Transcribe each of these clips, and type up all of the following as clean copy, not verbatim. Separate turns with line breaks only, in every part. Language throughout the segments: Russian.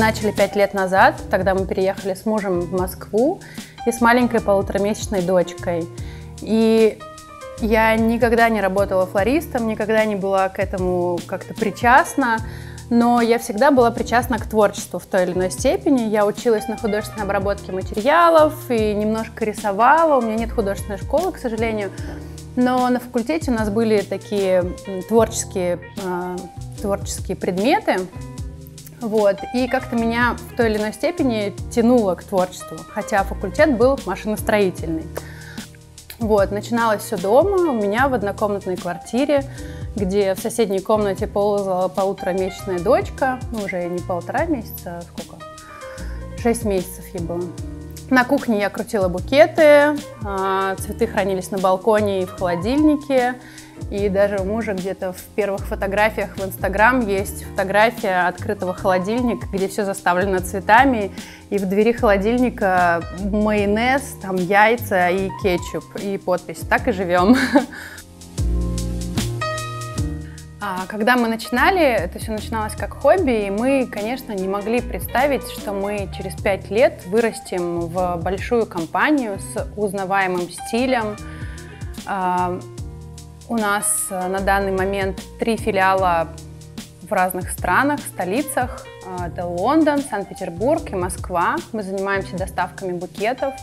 начали 5 лет назад, тогда мы переехали с мужем в Москву и с маленькой полуторамесячной дочкой. И я никогда не работала флористом, никогда не была к этому как-то причастна, но я всегда была причастна к творчеству в той или иной степени. Я училась на художественной обработке материалов и немножко рисовала. У меня нет художественной школы, к сожалению, но на факультете у нас были такие творческие предметы. Вот. И как-то меня в той или иной степени тянуло к творчеству, хотя факультет был машиностроительный. Вот. Начиналось все дома, у меня в однокомнатной квартире, где в соседней комнате ползала полуторамесячная дочка, ну уже не 1,5 месяца, а сколько? 6 месяцев ей было. На кухне я крутила букеты, цветы хранились на балконе и в холодильнике. И даже у мужа где-то в первых фотографиях в Инстаграм есть фотография открытого холодильника, где все заставлено цветами, и в двери холодильника майонез, там яйца и кетчуп, и подпись «Так и живем». Когда мы начинали, это все начиналось как хобби, и мы, конечно, не могли представить, что мы через 5 лет вырастем в большую компанию с узнаваемым стилем. У нас на данный момент 3 филиала в разных странах, столицах. Это Лондон, Санкт-Петербург и Москва. Мы занимаемся доставками букетов.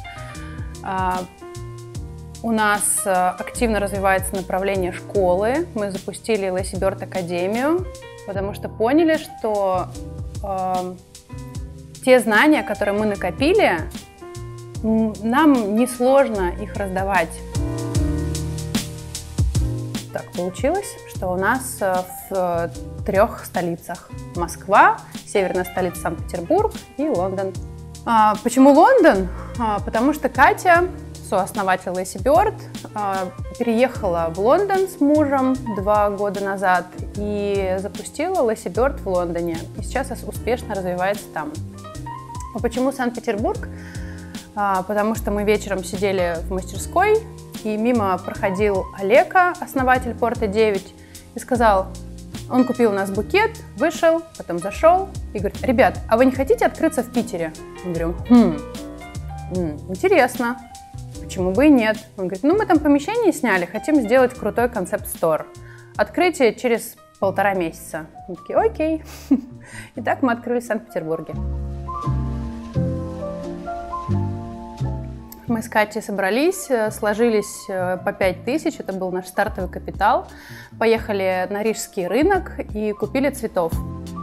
У нас активно развивается направление школы. Мы запустили Lacy Bird Академию, потому что поняли, что те знания, которые мы накопили, нам несложно их раздавать. Так получилось, что у нас в 3 столицах: Москва, северная столица Санкт-Петербург и Лондон. Почему Лондон? Потому что Катя, сооснователь Lacy Bird, переехала в Лондон с мужем 2 года назад и запустила Lacy Bird в Лондоне. И сейчас успешно развивается там. А почему Санкт-Петербург? Потому что мы вечером сидели в мастерской, и мимо проходил Олега, основатель Порта 9, и сказал, он купил у нас букет, вышел, потом зашел и говорит: ребят, а вы не хотите открыться в Питере? Мы говорим: интересно, почему бы и нет? Он говорит: ну мы там помещение сняли, хотим сделать крутой концепт-стор. Открытие через 1,5 месяца. Мы такие: окей. И так мы открылись в Санкт-Петербурге. Мы с Катей собрались, сложились по 5000, это был наш стартовый капитал. Поехали на Рижский рынок и купили цветов.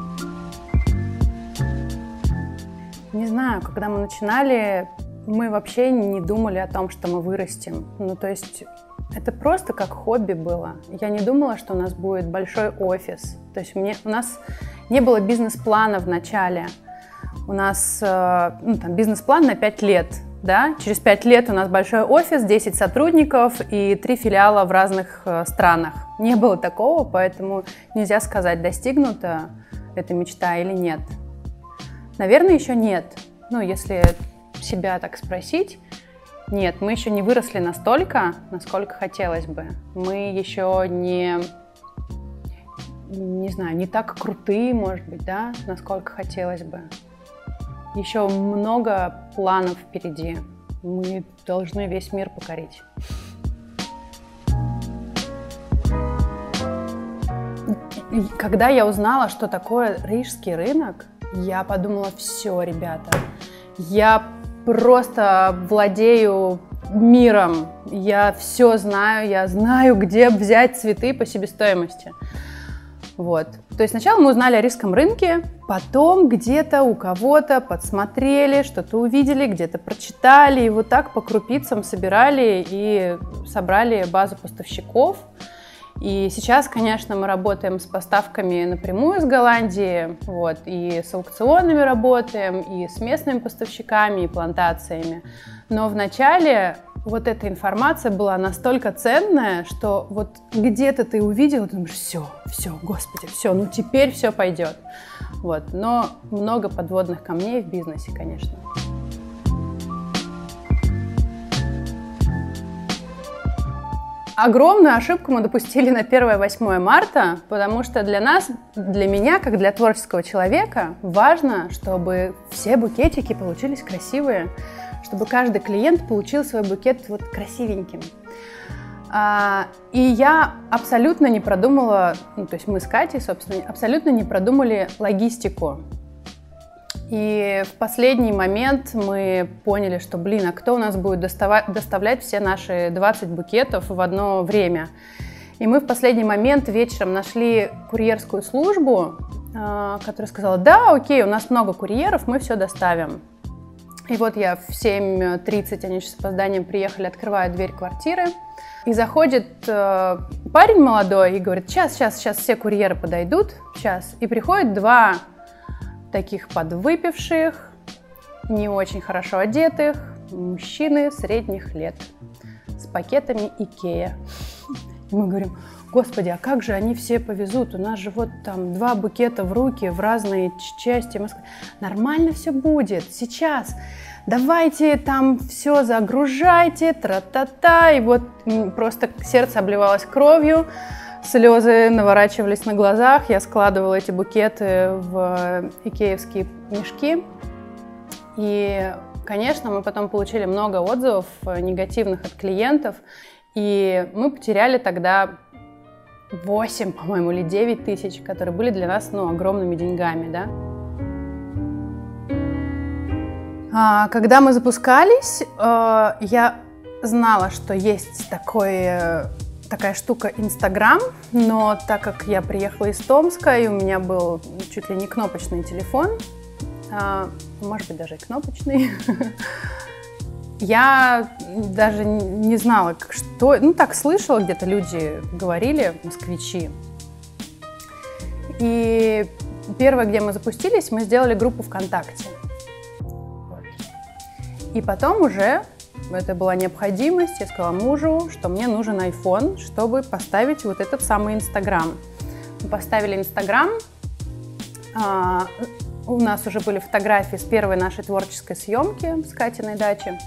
Не знаю, когда мы начинали, мы вообще не думали о том, что мы вырастем. Ну, то есть это просто как хобби было. Я не думала, что у нас будет большой офис. То есть у нас не было бизнес-плана в начале. У нас бизнес-план на 5 лет. Да? Через 5 лет у нас большой офис, 10 сотрудников и 3 филиала в разных странах. Не было такого, поэтому нельзя сказать, достигнута эта мечта или нет. Наверное, еще нет. Ну, если себя так спросить, нет, мы еще не выросли настолько, насколько хотелось бы. Мы еще не знаю, не так крутые, может быть, да, насколько хотелось бы. Еще много планов впереди. Мы должны весь мир покорить. И когда я узнала, что такое Рижский рынок, я подумала: все, ребята, я просто владею миром. Я все знаю, я знаю, где взять цветы по себестоимости. Вот. То есть сначала мы узнали о рижском рынке, потом где-то у кого-то подсмотрели, что-то увидели, где-то прочитали, и вот так по крупицам собирали и собрали базу поставщиков. И сейчас, конечно, мы работаем с поставками напрямую из Голландии, вот, и с аукционами работаем, и с местными поставщиками, и плантациями. Но вначале вот эта информация была настолько ценная, что вот где-то ты увидел, и думаешь: все, господи, все, ну теперь все пойдет. Вот. Но много подводных камней в бизнесе, конечно. огромную ошибку мы допустили на 1-8 марта, потому что для меня, как для творческого человека, важно, чтобы все букетики получились красивые, чтобы каждый клиент получил свой букет вот красивеньким. И я абсолютно не продумала, то есть мы с Катей, собственно, абсолютно не продумали логистику. И в последний момент мы поняли, что, а кто у нас будет доставлять все наши 20 букетов в одно время? И мы в последний момент вечером нашли курьерскую службу, которая сказала: да, окей, у нас много курьеров, мы все доставим. И вот я в 7:30, они еще с опозданием приехали, открываю дверь квартиры, и заходит парень молодой и говорит: сейчас все курьеры подойдут, сейчас. И приходят 2 таких подвыпивших, не очень хорошо одетых мужчины средних лет с пакетами Икеа. И мы говорим: господи, а как же они все повезут? У нас же вот там 2 букета в руки в разные части Москвы. Нормально все будет, сейчас. Давайте там все загружайте, тра-та-та. И вот просто сердце обливалось кровью. Слезы наворачивались на глазах, я складывала эти букеты в икеевские мешки. И, конечно, мы потом получили много отзывов негативных от клиентов. И мы потеряли тогда 8, по-моему, или 9 тысяч, которые были для нас, огромными деньгами, да. Когда мы запускались, я знала, что есть такая штука Инстаграм, но так как я приехала из Томска, и у меня был чуть ли не кнопочный телефон, может быть, даже и кнопочный, я даже не знала, что... так слышала, где-то люди говорили, москвичи. И первое, где мы запустились, мы сделали группу ВКонтакте. Вот. И потом уже... Это была необходимость. Я сказала мужу, что мне нужен iPhone, чтобы поставить вот этот самый Инстаграм. Мы поставили Инстаграм. У нас уже были фотографии с первой нашей творческой съемки с Катиной дачи.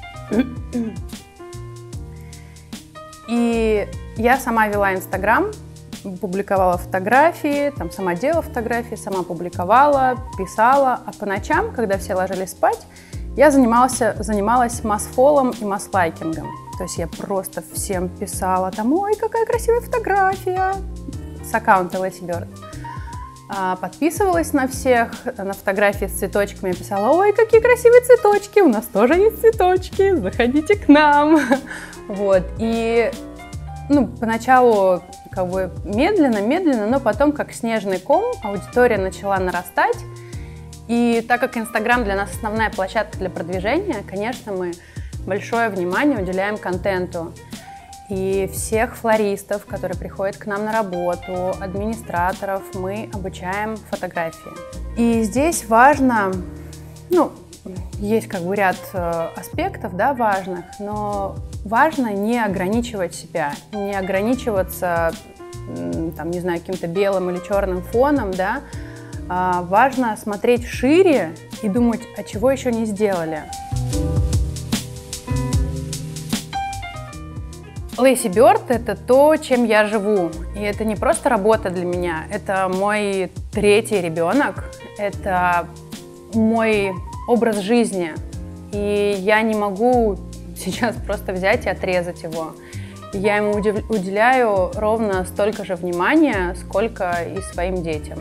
И я сама вела Инстаграм, публиковала фотографии, сама делала фотографии, сама публиковала, писала. А по ночам, когда все ложились спать, я занималась масс-фоллом и масс-лайкингом. То есть я просто всем писала ой, какая красивая фотография, с аккаунта Lazy Bird. Подписывалась на всех, на фотографии с цветочками, писала: ой, какие красивые цветочки, у нас тоже есть цветочки, заходите к нам. Вот, и поначалу медленно, но потом, как снежный ком, аудитория начала нарастать. И так как Инстаграм для нас основная площадка для продвижения, конечно, мы большое внимание уделяем контенту. И всех флористов, которые приходят к нам на работу, администраторов, мы обучаем фотографии. И здесь важно, есть ряд аспектов, да, важных, но важно не ограничивать себя, не ограничиваться, каким-то белым или черным фоном, да. Важно смотреть шире и думать, а чего еще не сделали. Lazy Bird — это то, чем я живу. И это не просто работа для меня, это мой 3-й ребенок, это мой образ жизни. И я не могу сейчас просто взять и отрезать его. Я ему уделяю ровно столько же внимания, сколько и своим детям.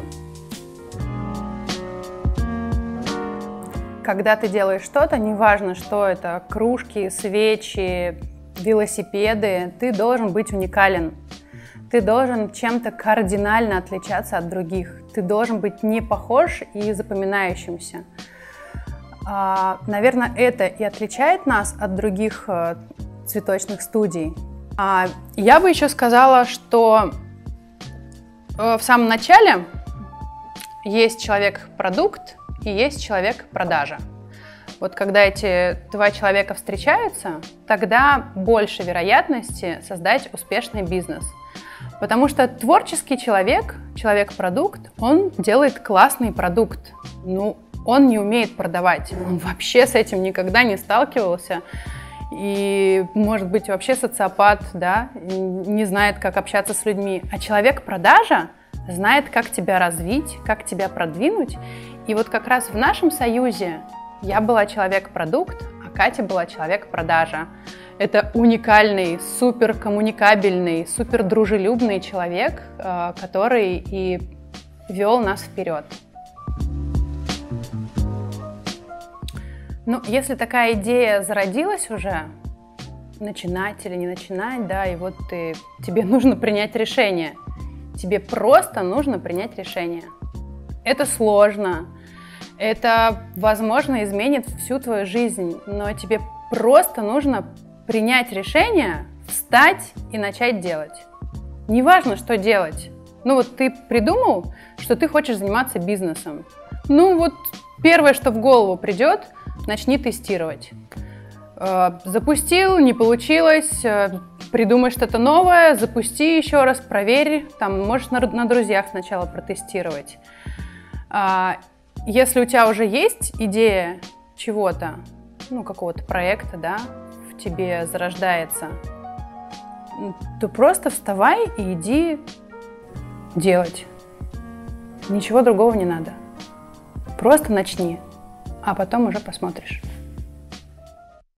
Когда ты делаешь что-то, неважно, что это, кружки, свечи, велосипеды, ты должен быть уникален. Ты должен чем-то кардинально отличаться от других. Ты должен быть не похож и запоминающимся. Наверное, это и отличает нас от других цветочных студий. Я бы еще сказала, что в самом начале есть человек-продукт и есть человек-продажа. Вот когда эти 2 человека встречаются, тогда больше вероятности создать успешный бизнес. Потому что творческий человек, человек-продукт, он делает классный продукт. Он не умеет продавать, он вообще с этим никогда не сталкивался. и, может быть, вообще социопат, да, не знает, как общаться с людьми. А человек-продажа знает, как тебя развить, как тебя продвинуть. И вот как раз в нашем союзе я была человек-продукт, а Катя была человек-продажа. Это уникальный, супер коммуникабельный, супер дружелюбный человек, который и вел нас вперед. Ну, если такая идея зародилась уже, начинать или не начинать, да, и вот тебе нужно принять решение. Тебе просто нужно принять решение. Это сложно, это, возможно, изменит всю твою жизнь, но тебе просто нужно принять решение, встать и начать делать. Неважно, что делать. Ну вот ты придумал, что ты хочешь заниматься бизнесом. Ну вот первое, что в голову придет, начни тестировать. Запустил, не получилось, придумай что-то новое, запусти еще раз, проверь. Там можешь на друзьях сначала протестировать. Если у тебя уже есть идея чего-то, ну какого-то проекта, да, в тебе зарождается, то просто вставай и иди делать. Ничего другого не надо. Просто начни, а потом уже посмотришь.